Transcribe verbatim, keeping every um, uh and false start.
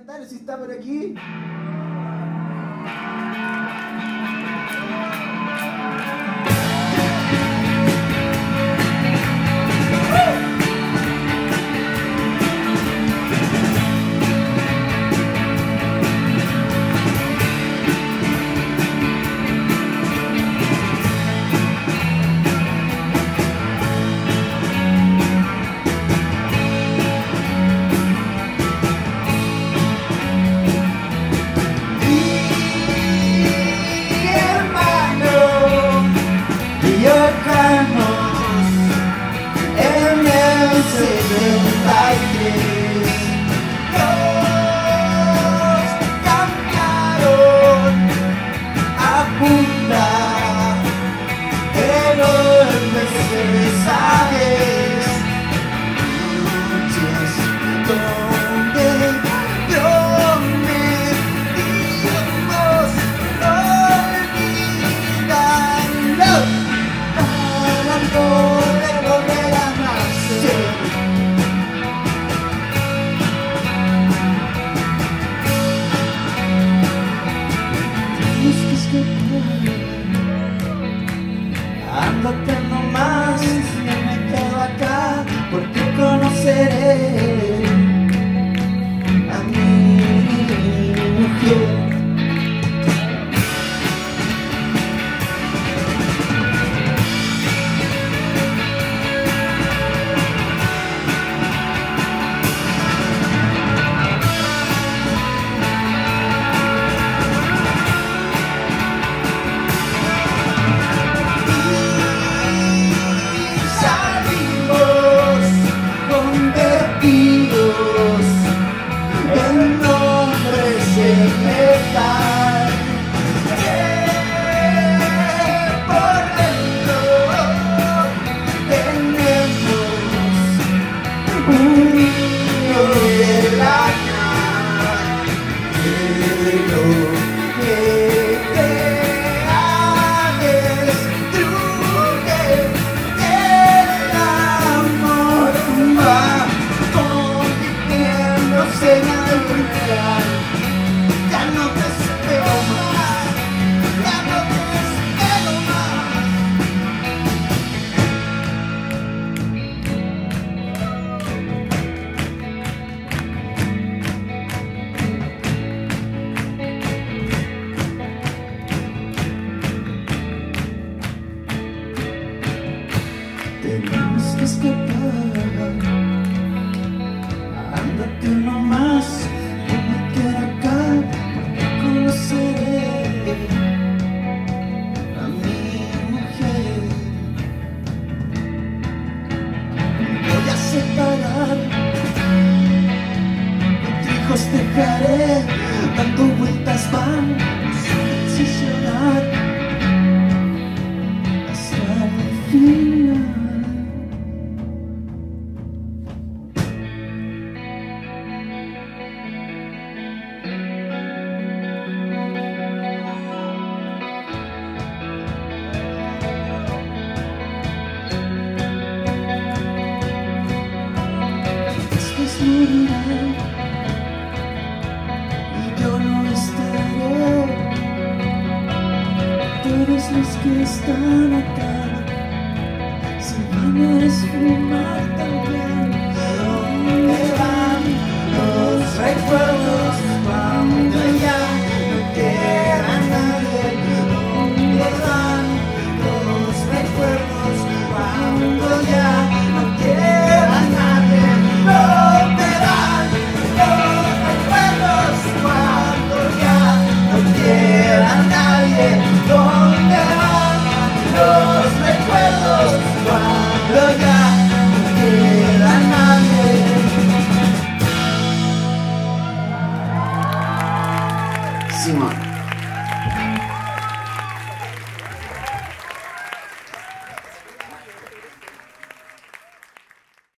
comentarios si está por aquí. Ándate nomás, yo me quedo acá porque conoceré a mi mujer. Tenemos que escapar, ándate nomás, yo me quedo acá porque conoceré a mi mujer. Voy a separar, entre hijos dejaré, dando vueltas van, sin llorar, hasta el final. Y yo no estaré. Todos los que están acá se van a desfumar también. ¿Dónde van los recuerdos cuando ya no queda nadie? ¿Dónde van los recuerdos cuando ya no queda nadie? ¿Dónde van los recuerdos cuando ya no queda nadie? ¿Dónde van los recuerdos cuando ya no queda nadie? Simón.